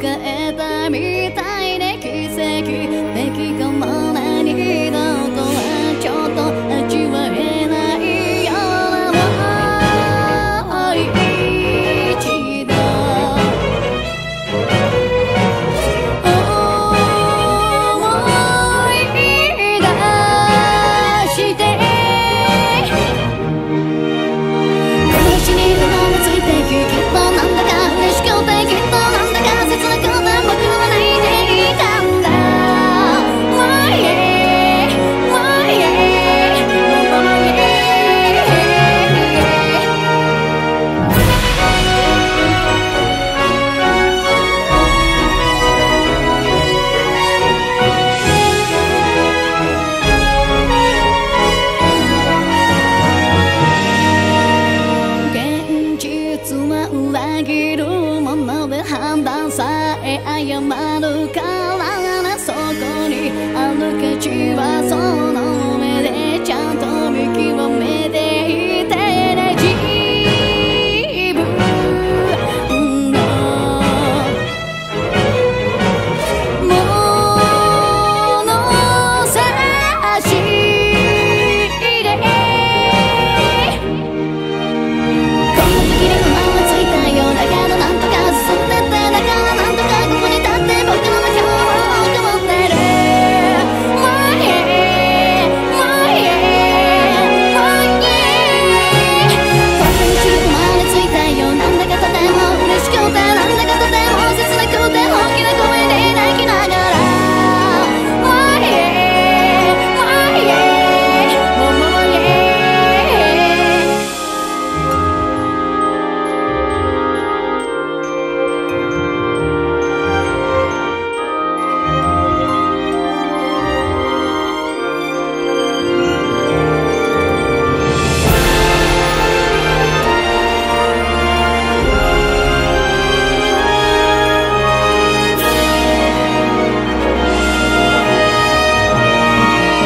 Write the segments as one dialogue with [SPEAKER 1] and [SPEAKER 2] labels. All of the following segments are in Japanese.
[SPEAKER 1] えたみたいで奇跡的かも何度とはちょっと味わえないようなもう一度思い出して私に馬をついてゆきっとなんだか嬉しくてきっとなんだか切なくて僕は泣いていたんだ My yeah, my yeah, my yeah 現実は裏切るもので判断さえ誤るからねそこにある価値はその目でちゃんと見極めていてね自分の物差しでこんな時に馬はついたよだけどなんとか進んでってだからなんとかここに立って僕の目標を思ってる My yeah, my yeah, my yeah こんな道に馬についたよなんだかとても嬉しくてなんだかとても切なくて大きな声で泣きながら My yeah, my yeah, my yeah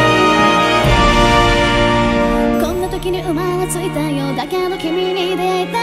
[SPEAKER 1] こんな時に馬がついたよだけど君に出会えた